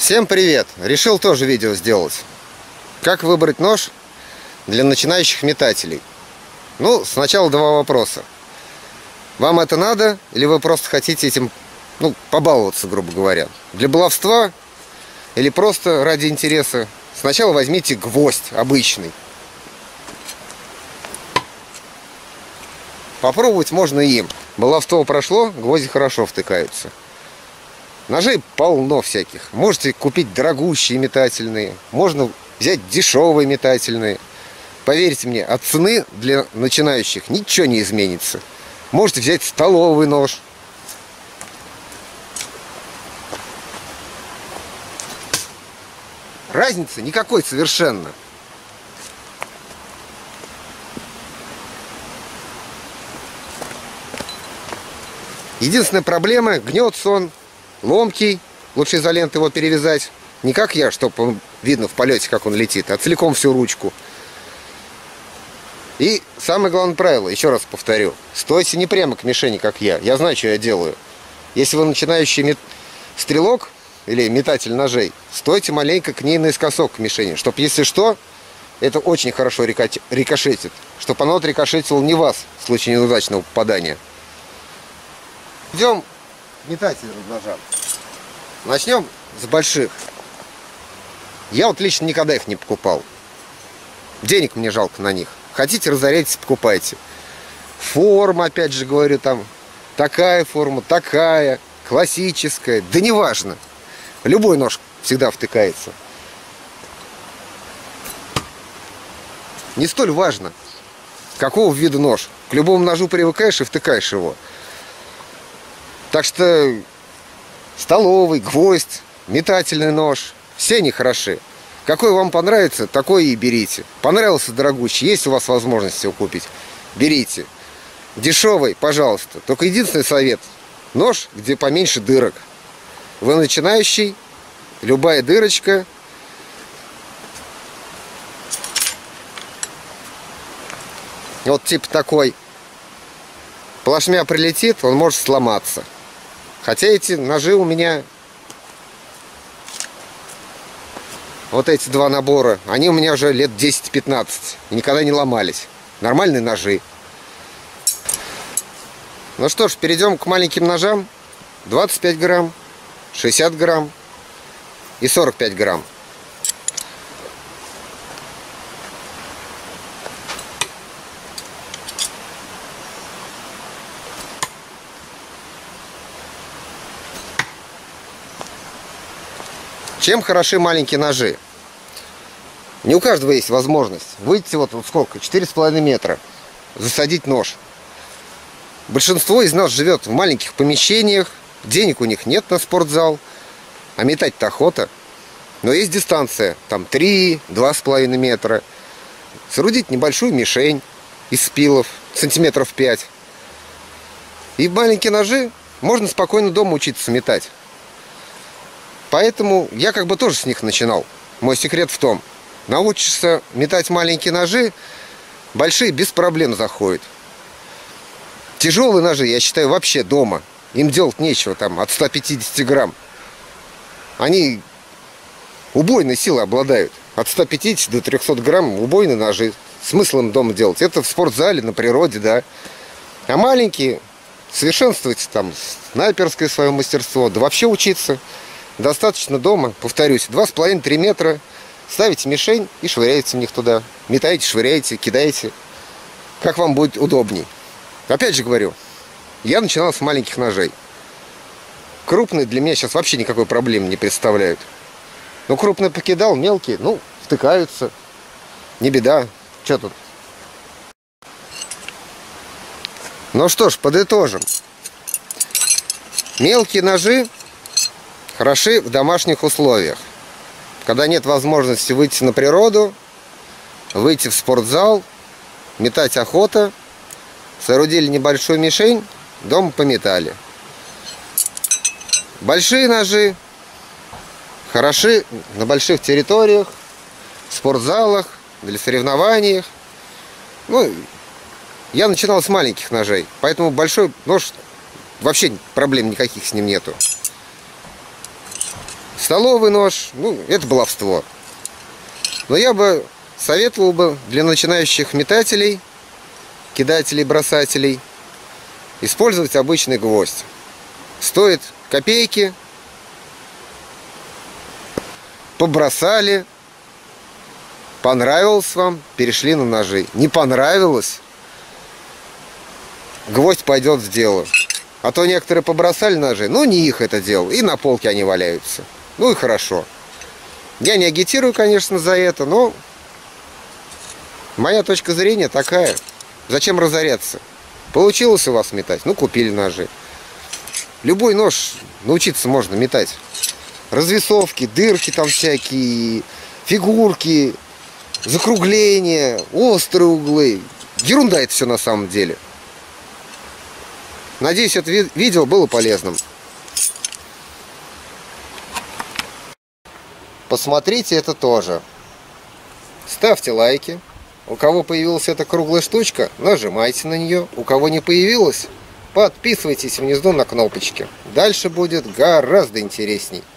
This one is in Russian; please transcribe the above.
Всем привет! Решил тоже видео сделать. Как выбрать нож для начинающих метателей? Ну, сначала два вопроса. Вам это надо, или вы просто хотите этим, побаловаться, грубо говоря? Для баловства или просто ради интереса? Сначала возьмите гвоздь обычный. Попробовать можно им. Баловство прошло, гвозди хорошо втыкаются. Ножей полно всяких. Можете купить дорогущие метательные, можно взять дешевые метательные. Поверьте мне, от цены для начинающих ничего не изменится. Можете взять столовый нож. Разницы никакой совершенно. Единственная проблема, гнется он, ломкий, лучше изолентой его перевязать. Не как я, чтобы видно в полете, как он летит, а целиком всю ручку. И самое главное правило, еще раз повторю, стойте не прямо к мишени, как я. Я знаю, что я делаю. Если вы начинающий стрелок или метатель ножей, стойте маленько к ней наискосок к мишени, чтобы, если что, это очень хорошо рикошетит, чтобы оно отрикошетило не вас в случае неудачного попадания. Идем метатель ножа. Начнем с больших. Я вот лично никогда их не покупал. Денег мне жалко на них. Хотите, разоряйтесь, покупайте. Форма, опять же говорю, там такая форма, такая, классическая. Да неважно. Любой нож всегда втыкается. Не столь важно, какого вида нож. К любому ножу привыкаешь и втыкаешь его. Так что столовый, гвоздь, метательный нож, все они хороши. Какой вам понравится, такой и берите. Понравился дорогущий, есть у вас возможность его купить, берите. Дешевый, пожалуйста. Только единственный совет: нож, где поменьше дырок. Вы начинающий, любая дырочка вот типа такой плашмя прилетит, он может сломаться. Хотя эти ножи у меня, вот эти два набора, они у меня уже лет 10-15 и никогда не ломались. Нормальные ножи. Ну что ж, перейдем к маленьким ножам. 25 грамм, 60 грамм и 45 грамм. Чем хороши маленькие ножи? Не у каждого есть возможность выйти вот сколько, 4,5 метра, засадить нож. Большинство из нас живет в маленьких помещениях, денег у них нет на спортзал, а метать-то охота. Но есть дистанция, там 3-2,5 метра. Соорудить небольшую мишень из спилов, сантиметров 5. И маленькие ножи можно спокойно дома учиться метать. Поэтому я как бы тоже с них начинал. Мой секрет в том: научишься метать маленькие ножи, большие без проблем заходят. Тяжелые ножи, я считаю, вообще дома. Им делать нечего, там, от 150 грамм. Они убойной силой обладают. От 150 до 300 грамм убойные ножи. Смысл им дома делать? Это в спортзале, на природе, да. А маленькие, совершенствуйте там снайперское свое мастерство, да вообще учиться. Достаточно дома, повторюсь, 2,5-3 метра, ставите мишень и швыряете в них туда. Метаете, швыряете, кидаете. Как вам будет удобней. Опять же говорю, я начинал с маленьких ножей. Крупные для меня сейчас вообще никакой проблемы не представляют. Но крупные покидал, мелкие, втыкаются. Не беда. Что тут? Ну что ж, подытожим. Мелкие ножи хороши в домашних условиях. Когда нет возможности выйти на природу, выйти в спортзал, метать охота, соорудили небольшую мишень, дома пометали. Большие ножи хороши на больших территориях, в спортзалах, для соревнований. Я начинал с маленьких ножей, поэтому большой нож, вообще проблем никаких с ним нету. Столовый нож, ну, это баловство. Но я бы советовал бы для начинающих метателей, кидателей, бросателей использовать обычный гвоздь. Стоит копейки. Побросали. Понравилось вам, перешли на ножи. Не понравилось, гвоздь пойдет в дело. А то некоторые побросали ножи, ну не их это дело, и на полке они валяются. Ну и хорошо. Я не агитирую, конечно, за это, но моя точка зрения такая. Зачем разоряться? Получилось у вас метать, ну купили ножи. Любой нож научиться можно метать. Развесовки, дырки там всякие, фигурки, закругления, острые углы. Ерунда это все на самом деле. Надеюсь, это видео было полезным. Посмотрите это тоже. Ставьте лайки. У кого появилась эта круглая штучка, нажимайте на нее. У кого не появилась, подписывайтесь внизу на кнопочки. Дальше будет гораздо интересней.